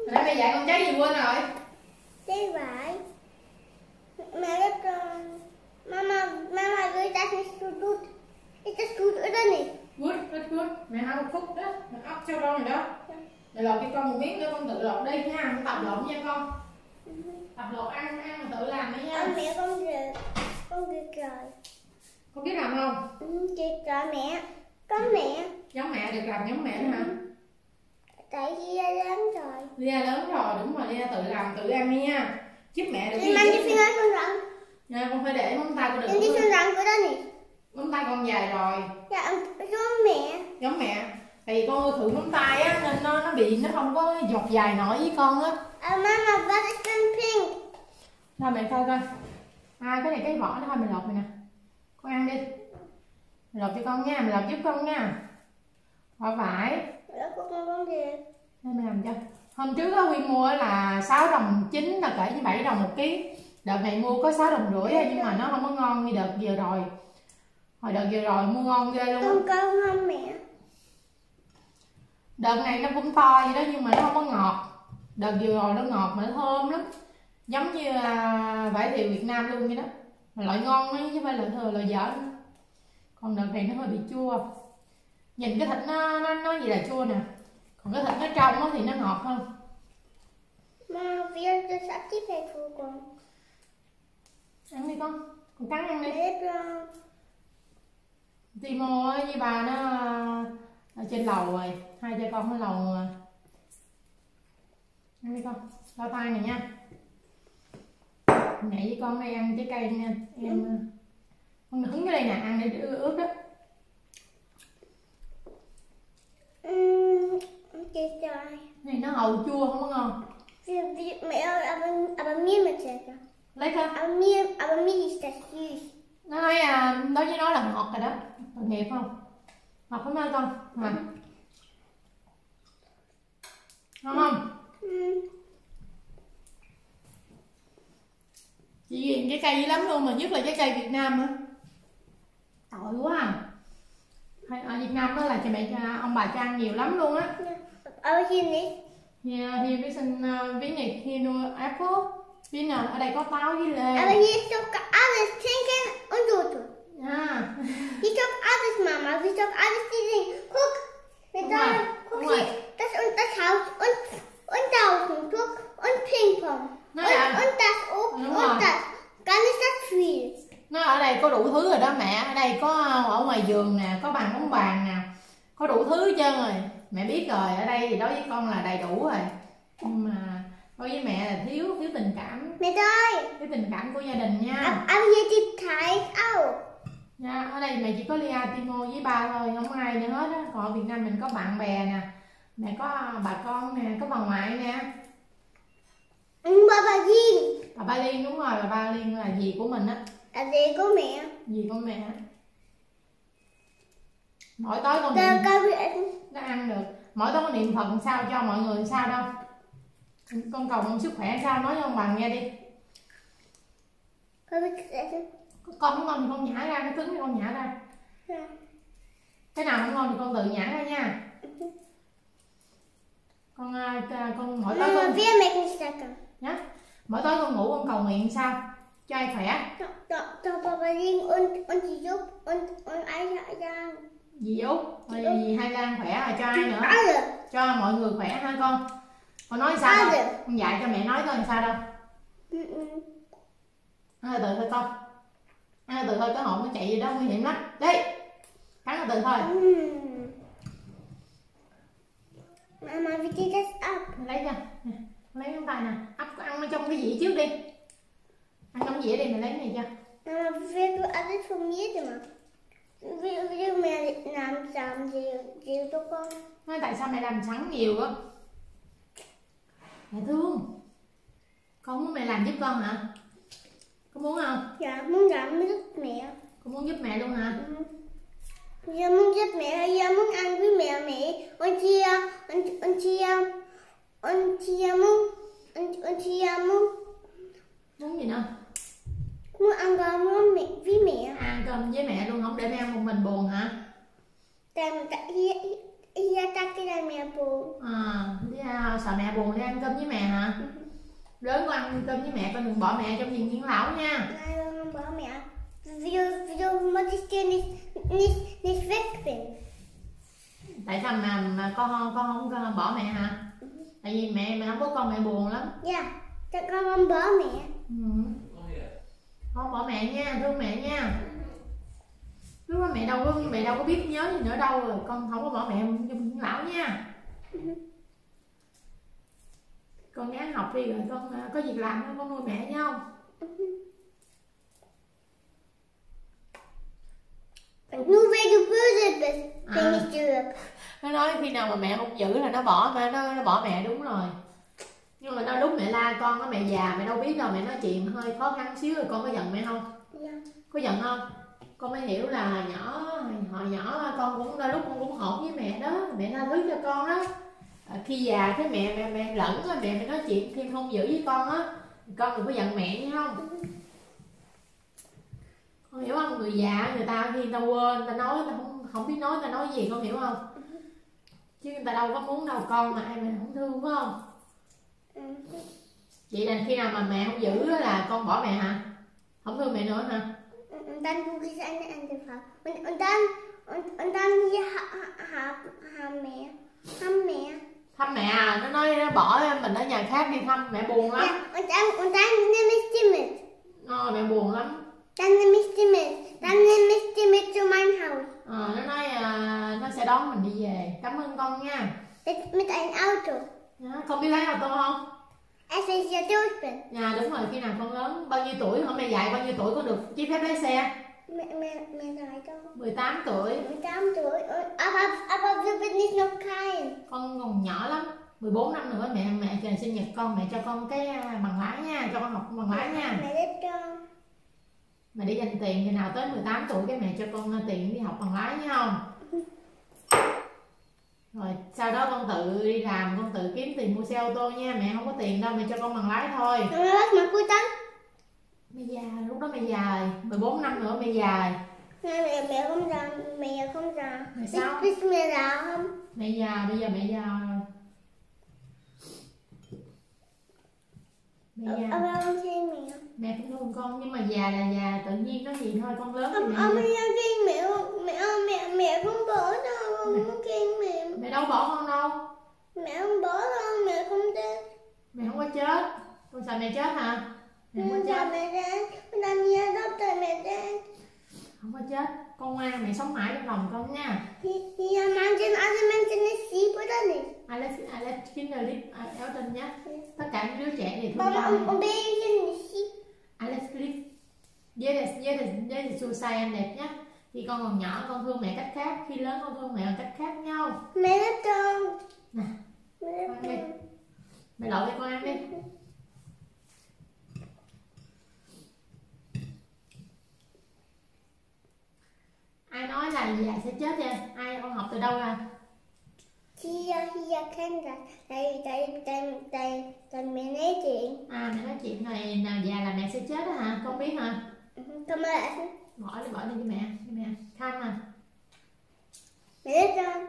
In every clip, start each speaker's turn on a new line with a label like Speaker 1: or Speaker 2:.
Speaker 1: Nãy mẹ dạy con trái gì quên rồi?
Speaker 2: Trái vải. Mẹ rất Mama gửi ta sút. It's a sút ở đây này.
Speaker 1: Good, rất good. Mẹ hai một phút đó, mẹ ấp cho con rồi đó. Mẹ lột cho con một miếng nữa con tự lột đi nha, không tập lột nha con. Tập lột ăn mà tự làm đi nha.
Speaker 2: Mẹ con kịp rồi.
Speaker 1: Con biết làm không?
Speaker 2: Kịp rồi mẹ. Có mẹ.
Speaker 1: Giống mẹ được làm giống mẹ nữa hả?
Speaker 2: Tại Lia lớn rồi.
Speaker 1: Lia lớn rồi, đúng rồi, Lia tự làm tự ăn đi nha. Giúp mẹ được
Speaker 2: gì. Mang cái phiên con răng.
Speaker 1: Nha, con phải để móng tay con được.
Speaker 2: Em đi xương răng của đó nè.
Speaker 1: Móng tay con dài rồi.
Speaker 2: Dạ, giống mẹ.
Speaker 1: Giống mẹ. Tại vì con ưa thử móng tay á nên nó bị nó không có dọc dài nổi với con á.
Speaker 2: Mama, but it's pink.
Speaker 1: Thôi mẹ coi coi. Cái này cái vỏ đó thôi mày lột mày nè. Con ăn đi. Mày lột cho con nha, mày lột giúp con nha. Vỏ vải.
Speaker 2: Đó của con kìa.
Speaker 1: Đây mày làm cho. Hôm trước á Huy mua là 6 đồng 9 là kể như 7 đồng 1 ký. Đợt này mua có 6 đồng rưỡi nhưng mà nó không có ngon như đợt vừa rồi. Hồi đợt vừa rồi mua ngon ghê luôn.
Speaker 2: Con không mẹ.
Speaker 1: Đợt này nó cũng to vậy đó nhưng mà nó không có ngọt. Đợt vừa rồi nó ngọt mà nó thơm lắm. Giống như vải thiều Việt Nam luôn vậy đó. Mà loại ngon ấy chứ không phải loại thừa loại dở nữa. Còn đợt này nó hơi bị chua. Nhìn cái thịt nó gì là chua nè. Còn cái thịt nó trong thì nó ngọt hơn.
Speaker 2: Mama, wir das Aktivität
Speaker 1: Ăn đi con cắn ăn đi.
Speaker 2: Brown.
Speaker 1: Timo với bà nó ở trên lầu rồi, hai cha con ở lầu. Ăn đi con, lau tay này nha. Mẹ với con đây ăn trái cây nha em. Con hứng cái đây nè, ăn để ướt đó.
Speaker 2: Cái trời.
Speaker 1: Này nó hậu chua không có ngon.
Speaker 2: Mẹ ơi, aber mir mit Checker.
Speaker 1: Lấy cơ.
Speaker 2: Aber mir ist das süß.
Speaker 1: Nó nói đối với nó là ngọt rồi đó. Tội nghiệp không? Ngọt không ơi con? Ngon không? Chị ghiền trái cây dữ lắm luôn mà nhất là trái cây Việt Nam nữa. Tội quá à. Ở Việt Nam đó là ông bà cho ăn nhiều lắm luôn á.
Speaker 2: Aber hier nicht.
Speaker 1: Hier wir sind wenig, hier nur Apple. Ở đây có táo với lê.
Speaker 2: Aber hier ist doch alles Schinken und Soße. Hier ist doch alles, Mama. Hier ist doch alles diese. Guck. Guck hier. Das und das Haus und Tausendtuch und Ping-Pong. Und das und das. Ganz das viel.
Speaker 1: Nó ở đây có đủ thứ rồi đó mẹ. Ở đây có ở ngoài vườn nè, có bàn bóng bàn nè. Có đủ thứ hết trơn rồi. Mẹ biết rồi, ở đây thì đối với con là đầy đủ rồi. Nhưng mà đối với mẹ là thiếu tình cảm.
Speaker 2: Mẹ ơi,
Speaker 1: thiếu tình cảm của gia đình nha.
Speaker 2: Aber hier gibt Teig auch.
Speaker 1: Nha, ở đây mẹ chỉ có Lia, Timo với ba thôi, không ai nữa hết á. Còn ở Việt Nam mình có bạn bè nè, mẹ có bà con nè, có bà ngoại nè.
Speaker 2: Bà Liên.
Speaker 1: Bà Liên đúng rồi, bà Liên là dì của mình á.
Speaker 2: Là dì của mẹ.
Speaker 1: Dì của mẹ. Mỗi tối con nó ăn được. Mỗi tối con niệm Phật sao cho mọi người sao đâu. Con cầu mong sức khỏe sao nói cho ông bà nghe đi. Con không ngon thì con nhả ra, nó cứng thì con nhả ra. Cái nào không ngon thì con tự nhả ra nha. Con mỗi tối con nhá. Mỗi tối con ngủ con cầu nguyện sao cho ai khỏe. Dì Út, dì Hai Lan khỏe rồi cho ai nữa? Cho mọi người khỏe ha con. Con nói sao đâu? Con dạy cho mẹ nói coi sao đâu. Ăn từ thôi con. Ăn từ thôi, cái hộp nó chạy gì đó nguy hiểm lắm. Đi. Cắn từ thôi.
Speaker 2: Mama, wie geht das ab?
Speaker 1: Lấy ra. Lấy ngón tay nè. Ấp ăn nó trong cái dĩa trước đi. Ăn trong dĩa đi, mày lấy cái này cho.
Speaker 2: Mama, willst du alles von mir gemacht? Will mẹ làm nhiều cho con?
Speaker 1: Nói tại sao mẹ làm sẵn nhiều á? Mẹ thương. Con muốn mẹ làm giúp con hả? Con muốn không?
Speaker 2: Dạ, muốn làm giúp mẹ.
Speaker 1: Con muốn giúp mẹ luôn hả?
Speaker 2: Giờ muốn giúp mẹ, giờ muốn ăn với mẹ. Anh chia
Speaker 1: Muốn gì nữa?
Speaker 2: Muốn ăn cơm với mẹ.
Speaker 1: Ăn cơm với mẹ luôn, không để mẹ ăn một mình buồn hả?
Speaker 2: Tại Iya takut là mẹ buồn.
Speaker 1: Sợ mẹ buồn đi ăn cơm với mẹ hả? Lớn con ăn cơm với mẹ, con đừng bỏ mẹ trong viện dưỡng lão nha.
Speaker 2: Nei, con bỏ mẹ. Wieso muss ich dir nicht wegbringen?
Speaker 1: Tại sao mà con không bỏ mẹ hả? Tại vì mẹ không có con mẹ buồn lắm.
Speaker 2: Dạ, chắc con không bỏ mẹ.
Speaker 1: Con bỏ mẹ nha, thương mẹ nha. Lúc đó mẹ đâu có biết nhớ gì nữa đâu rồi, con không có bỏ mẹ trong dưỡng lão nha. Con ráng học đi rồi con có việc làm con nuôi mẹ nha không?
Speaker 2: Nur weil du böse bist, bin ich dürr.
Speaker 1: Nó nói khi nào mà mẹ hung dữ là nó bỏ mẹ, đúng rồi. Nhưng mà nó lúc mẹ la con á, mẹ già mẹ đâu biết đâu, mẹ nói chuyện hơi khó khăn xíu rồi con có giận mẹ không?
Speaker 2: Dạ.
Speaker 1: Có giận không? Con mới hiểu là hồi nhỏ con cũng đôi lúc con cũng hỗn với mẹ đó, mẹ tha thứ cho con đó. Khi già cái mẹ lẫn á, mẹ nói chuyện thêm hung dữ với con á, con đừng có giận mẹ nha không? Con hiểu không? Người già người ta khi người ta quên, người ta nói, người ta không biết nói, người ta nói gì, con hiểu không? Chứ người ta đâu có muốn đâu, con mà ai mà không thương phải không? Vậy là khi nào mà mẹ không giữ là con bỏ mẹ hả? Không thương mẹ nữa hả?
Speaker 2: Und dann suche ich eine andere Frau. Und dann wir haben mẹ.
Speaker 1: Thăm mẹ à? Nó nói nó bỏ mình ở nhà khác đi thăm, mẹ buồn lắm.
Speaker 2: Ja, und dann nehme ich die mit.
Speaker 1: Mẹ buồn lắm.
Speaker 2: Dann nehme ich die mit. Dann nehme ich die mit zu meinem Haus.
Speaker 1: Nó nói nó sẽ đón mình đi về. Cảm ơn con nha.
Speaker 2: Mit einem Auto.
Speaker 1: Con biết lái ô tô không?
Speaker 2: Als ich ja durch bin.
Speaker 1: Dạ đúng rồi, khi nào con lớn bao nhiêu tuổi, hôm nay dạy bao nhiêu tuổi con được giấy phép lái xe?
Speaker 2: Mẹ nói đâu?
Speaker 1: 18 tuổi.
Speaker 2: 18 tuổi. Aber wir bin ich noch kein.
Speaker 1: Con còn nhỏ lắm. 14 năm nữa mẹ trời sinh nhật con, mẹ cho con cái bằng lái nha, cho con học bằng lái nha.
Speaker 2: Mẹ để cho.
Speaker 1: Mẹ để dành tiền khi nào tới 18 tuổi cái mẹ cho con tiền đi học bằng lái nha không? Rồi sau đó con tự đi làm, con tự kiếm tiền mua xe ô tô nha, mẹ không có tiền đâu, mẹ cho con bằng lái thôi.
Speaker 2: Mẹ bắt mà cuối tấn.
Speaker 1: Mẹ già, lúc đó mẹ già rồi, 14 năm nữa mẹ già rồi.
Speaker 2: Mẹ không già, mẹ không già.
Speaker 1: Mẹ sao?
Speaker 2: Biết mẹ già không?
Speaker 1: Mẹ già, bây giờ mẹ già rồi. Mẹ già.
Speaker 2: Ông không khen mẹ.
Speaker 1: Mẹ cũng thương con nhưng mà già là già, tự nhiên nói gì thôi, con lớn thì mẹ.
Speaker 2: Ông không khen mẹ không? Mẹ không bỏ đâu, không khen mẹ.
Speaker 1: Mẹ đâu bỏ con đâu.
Speaker 2: Mẹ không bỏ đâu, mẹ không chết.
Speaker 1: Mẹ không có chết. Con sợ mẹ chết hả? Mẹ không có chết.
Speaker 2: Mẹ chết. Con làm gì đâu tại mẹ chết.
Speaker 1: Không có chết. Con ngoan, mẹ sống mãi trong lòng con nha.
Speaker 2: Ja, alle Menschen ist lieb oder nicht?
Speaker 1: Alle Kinder lieb Eltern nhé. Tất cả những đứa trẻ thì thương
Speaker 2: Mama,
Speaker 1: con.
Speaker 2: und Babys nicht lieb.
Speaker 1: Alles lieb. Jeder zu sein đẹp nhé. Khi con còn nhỏ con thương mẹ cách khác, khi lớn con thương mẹ bằng cách khác nhau.
Speaker 2: Mẹ rất thương.
Speaker 1: Nè, ăn đi. Mẹ lội cho con ăn đi. Ai nói là già sẽ chết vậy? Ai con học từ đâu ra?
Speaker 2: Hier kennt das. Tại mẹ nói chuyện.
Speaker 1: Mẹ nói chuyện này nào già là mẹ sẽ chết đó hả? Con biết hả?
Speaker 2: Con lại.
Speaker 1: Bỏ đi cho mẹ. Khanh à.
Speaker 2: Mẹ rất thương.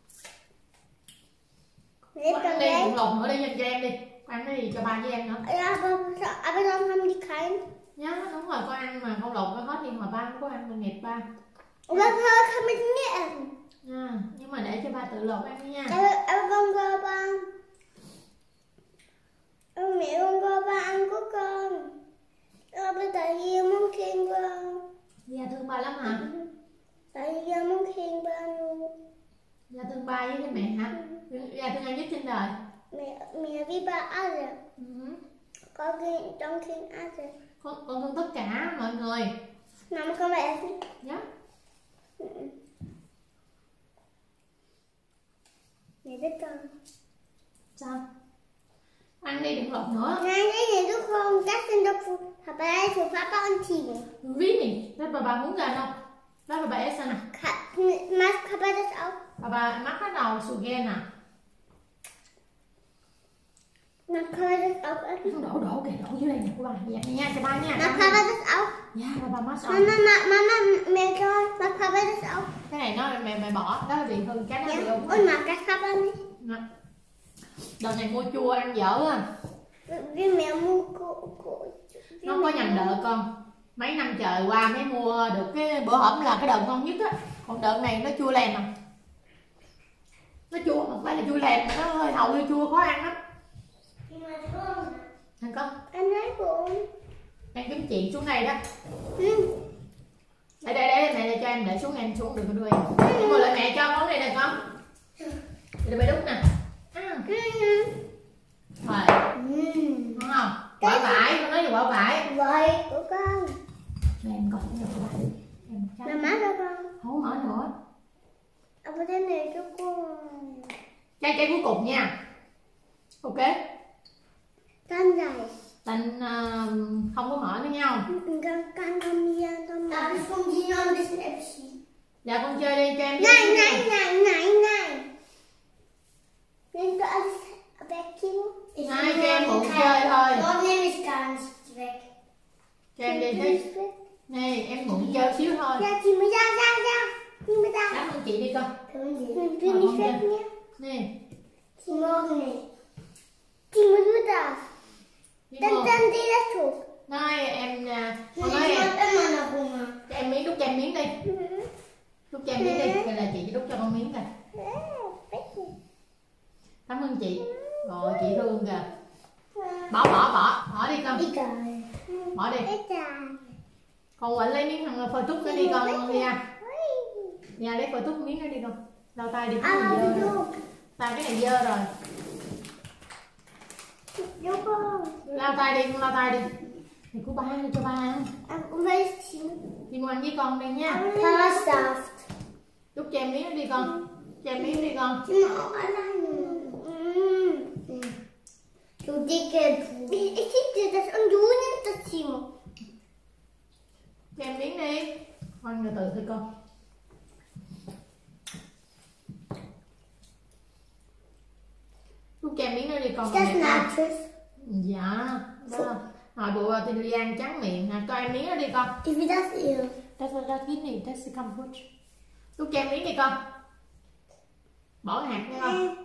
Speaker 2: Mẹ rất thương
Speaker 1: đi,
Speaker 2: đấy.
Speaker 1: cuộn lột nữa đi cho em đi. Con ăn cái gì cho ba với em nữa.
Speaker 2: Aber warum haben die keinen?
Speaker 1: Nhá, đúng rồi, con ăn mà con lột con hết đi mà ba không có ăn, tội nghiệp ba.
Speaker 2: Was kann mit mir essen?
Speaker 1: Nhưng mà để cho ba tự lột ăn đi nha.
Speaker 2: Aber con qua ba. Mẹ con qua ba ăn của con. Bây giờ Hiếu muốn khen ba.
Speaker 1: Dạ thương ba lắm hả?
Speaker 2: Tại Hiếu muốn khen ba luôn.
Speaker 1: Dạ thương ba với cái mẹ hả? Dạ thương ai nhất trên đời?
Speaker 2: Mẹ với ba alle. Con khen alle.
Speaker 1: Con thương tất cả mọi người.
Speaker 2: Mama, con phải essen?
Speaker 1: Dạ.
Speaker 2: Mẹ rất thương.
Speaker 1: Sao? Ăn đi đừng lột nữa.
Speaker 2: Nein, du komm, das sind doch Papa, für Papa und Timo.
Speaker 1: Really? Das bà muốn gà không? Đó bà essen à?
Speaker 2: Macht Papa das auch?
Speaker 1: Bà mắc bắt đầu sù ghen à?
Speaker 2: Macht Papa das auch essen?
Speaker 1: Đổ dưới đây nè của bà. Dạ nha, cho ba nha.
Speaker 2: Macht Papa das auch?
Speaker 1: Dạ, bà mắc
Speaker 2: Mama, mẹ con, macht Papa das auch?
Speaker 1: Cái này nó mày bỏ, đó là bị hư cái nó bị ung.
Speaker 2: Ôi mà cái khắp anh ấy.
Speaker 1: Đợt này mua chua ăn dở à.
Speaker 2: Vì mẹ mua của
Speaker 1: Nó có nhầm đợt con. Mấy năm trời qua mới mua được cái bữa hổm là cái đợt ngon nhất á. Còn đợt này nó chua lèm à. Nó chua, không phải là chua lèm, nó hơi hậu hơi chua khó ăn lắm. Ăn con.
Speaker 2: Anh ấy cũng
Speaker 1: Ăn kiếm chị xuống đây đó. Đây mẹ cho em để xuống, em xuống đừng có đưa em. Nhưng mà lại mẹ cho món này nè con. Để bé đút nè. Rồi. Đúng không? Quả vải, con nói là quả vải.
Speaker 2: vậy của con.
Speaker 1: Nè em coi cái quả vải.
Speaker 2: Mama cho con.
Speaker 1: Không mở nữa.
Speaker 2: Ở đây này cho con.
Speaker 1: Trái cuối cùng nha. Ok.
Speaker 2: Con dài.
Speaker 1: Tành không có mở nữa nhau.
Speaker 2: Con không đi ăn con. À, không đi ăn đi xem gì.
Speaker 1: Dạ con chơi đi cho em.
Speaker 2: Này. Nên có ăn vacuum.
Speaker 1: Hai cho em mượn chơi thôi.
Speaker 2: Con name is ganz weg.
Speaker 1: Cho em đi đi. Nè em mượn chơi xíu thôi.
Speaker 2: Dạ chị mới ra. Chị mới ra.
Speaker 1: Cảm ơn chị đi con.
Speaker 2: Mình đi phép nhé.
Speaker 1: Nè.
Speaker 2: Chị morgen này. Chị mới đưa ra. Dann đi ra thuộc.
Speaker 1: Nói em con nói em. Cho em miếng, đút cho em miếng đi. Đút cho em miếng đi. Đây là chị đút cho con miếng kìa. Cảm ơn chị. Rồi chị thương kìa. Bỏ đi con. Bỏ đi. Con quạnh lấy miếng thằng phơi trúc nó đi con nha. Nha lấy phơi trúc miếng nó đi con. Lau tay đi, cái này dơ. Tay cái này dơ rồi. Lau tay đi, con lau tay đi. Thì của ba cho ba ăn. Chị mua ăn với con đây nha. Đút cho em miếng nó đi con. Cho em miếng đi con.
Speaker 2: Du dicke Kuh. Ich geb dir das und du nimmst das, Timo.
Speaker 1: Cho em miếng đi. Con từ từ thôi con. Đút cho em miếng nó đi con.
Speaker 2: Ist das Nachos?
Speaker 1: Dạ. Đó. Hồi bữa thì đi ăn trắng miệng nè. Cho em miếng nó đi con.
Speaker 2: Ich will das eher.
Speaker 1: Das ist kaputt. Đút cho em miếng đi con. Bỏ hạt nha con.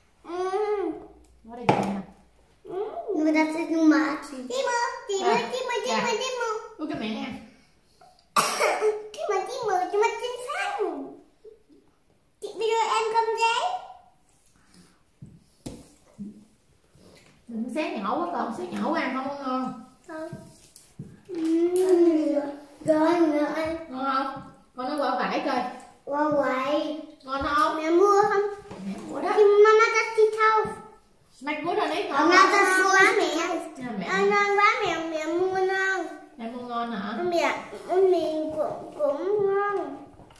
Speaker 1: Bỏ đây cho nè.
Speaker 2: Nur das ist nur Martin. Timo.
Speaker 1: Đút cho mẹ nè.
Speaker 2: Timo den Fang. Wie du em không giấy?
Speaker 1: Đừng xé nhỏ quá con, xé nhỏ quá ăn không có ngon.
Speaker 2: Rồi.
Speaker 1: Ngon không? Con nói quả vải coi.
Speaker 2: Quả vải.
Speaker 1: Ngon không?
Speaker 2: Mẹ mua không?
Speaker 1: Mẹ mua đó.
Speaker 2: Mama das die Tau.
Speaker 1: Smart good rồi đấy.
Speaker 2: Mama das quá mẹ.
Speaker 1: Mẹ.
Speaker 2: Ngon quá mẹ mua ngon.
Speaker 1: Mẹ mua ngon hả?
Speaker 2: Mình cũng ngon.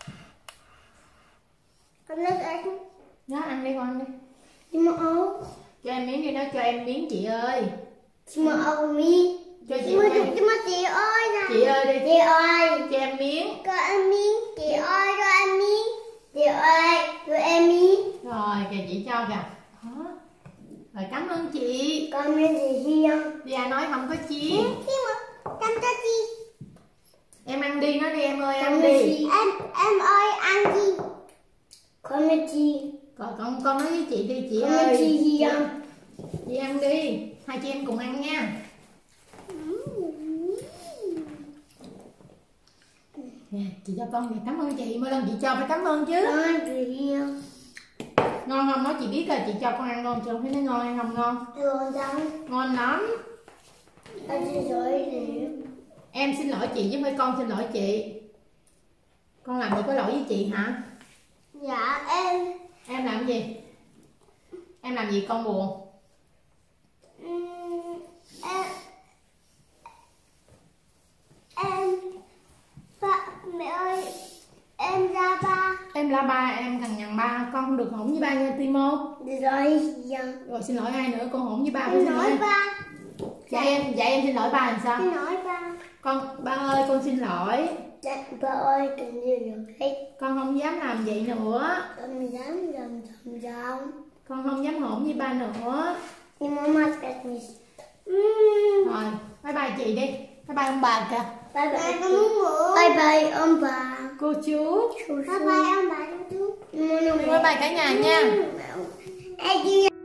Speaker 2: Con nước ăn.
Speaker 1: Đó ăn đi con ăn đi.
Speaker 2: Chị mua ấu.
Speaker 1: Cho em miếng đi đó, cho em miếng chị ơi.
Speaker 2: Chị mua ấu mi.
Speaker 1: Cho chị
Speaker 2: Chị mua
Speaker 1: ơi.
Speaker 2: chị ơi nè.
Speaker 1: Chị ơi đi.
Speaker 2: Chị ơi.
Speaker 1: Cho em miếng.
Speaker 2: Cho em miếng. Chị ơi cho em miếng. Chị ơi cho em miếng.
Speaker 1: Rồi kìa chị cho kìa. Đó. Rồi cảm ơn chị.
Speaker 2: Con miếng gì hiên.
Speaker 1: Dạ nói không có chi.
Speaker 2: Chị mua. Chăm cho chị.
Speaker 1: Em ăn đi nó đi em ơi, ăn đi.
Speaker 2: Em ơi ăn đi. Con miếng chi.
Speaker 1: Con nói với chị đi chị
Speaker 2: Con
Speaker 1: ơi.
Speaker 2: miếng chi hiên.
Speaker 1: Chị ăn đi. Hai chị em cùng ăn nha. Chị cho con thì cảm ơn chị, mỗi lần chị cho phải cảm ơn chứ. Ngon không? Nói chị biết rồi, chị cho con ăn ngon chứ không thấy nó ngon hay không ngon? Ngon lắm. Em xin lỗi chị chứ không phải con xin lỗi chị. Con làm gì có lỗi với chị hả?
Speaker 2: Dạ em.
Speaker 1: Em làm gì? Em làm gì con buồn?
Speaker 2: Mẹ ơi, em la ba.
Speaker 1: Em la ba, em thằng nhằn ba, con không được hỗn với ba nha Timo.
Speaker 2: Rồi,
Speaker 1: rồi xin lỗi ai nữa, con hỗn với ba phải
Speaker 2: xin
Speaker 1: xin
Speaker 2: lỗi
Speaker 1: lỗi
Speaker 2: ba.
Speaker 1: Dạ em xin lỗi ba làm sao?
Speaker 2: Xin lỗi ba.
Speaker 1: Con ba ơi con xin lỗi.
Speaker 2: Dạ ba ơi cần gì được hết.
Speaker 1: Con không dám làm vậy nữa.
Speaker 2: Con dám làm chồng.
Speaker 1: Con không dám hỗn với ba nữa.
Speaker 2: Nhưng mama bet me.
Speaker 1: Rồi, bye bye chị đi. Bye bye ông bà kìa.
Speaker 2: Bye bye con muốn ngủ. Bye bye ông bà.
Speaker 1: cô chú.
Speaker 2: Bye bye ông bà chú.
Speaker 1: Bye bye cả nhà nha.